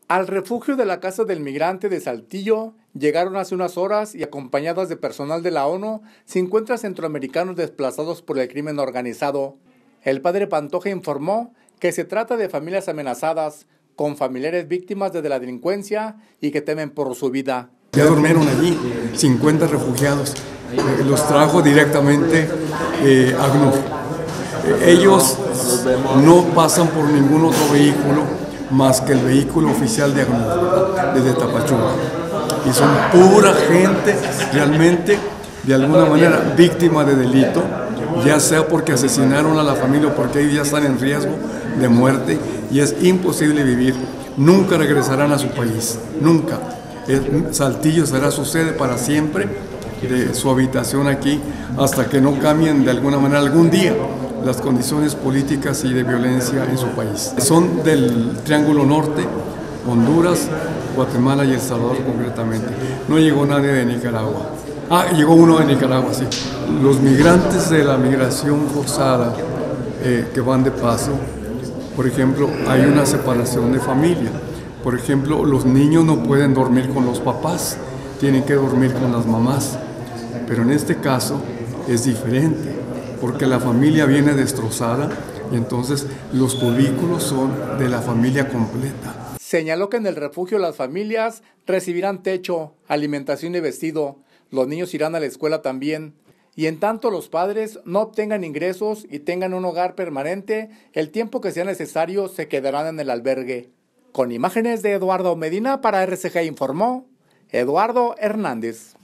Al refugio de la Casa del Migrante de Saltillo llegaron hace unas horas y acompañadas de personal de la ONU 50 centroamericanos desplazados por el crimen organizado. El padre Pantoja informó que se trata de familias amenazadas, con familiares víctimas de la delincuencia y que temen por su vida. Ya durmieron allí 50 refugiados, los trajo directamente ACNUR. Ellos no pasan por ningún otro vehículo más que el vehículo oficial de ACNUR, desde Tapachula. Y son pura gente realmente, de alguna manera, víctima de delito, ya sea porque asesinaron a la familia o porque ellos ya están en riesgo de muerte y es imposible vivir. Nunca regresarán a su país, nunca. Saltillo será su sede para siempre, de su habitación aquí, hasta que no cambien de alguna manera algún día las condiciones políticas y de violencia en su país. Son del Triángulo Norte, Honduras, Guatemala y El Salvador concretamente. No llegó nadie de Nicaragua. Llegó uno de Nicaragua, sí. Los migrantes de la migración forzada que van de paso, por ejemplo, hay una separación de familia. Por ejemplo, los niños no pueden dormir con los papás, tienen que dormir con las mamás. Pero en este caso es diferente, porque la familia viene destrozada y entonces los cubículos son de la familia completa. Señaló que en el refugio las familias recibirán techo, alimentación y vestido. Los niños irán a la escuela también. Y en tanto los padres no obtengan ingresos y tengan un hogar permanente, el tiempo que sea necesario se quedarán en el albergue. Con imágenes de Eduardo Medina para RCG informó Eduardo Hernández.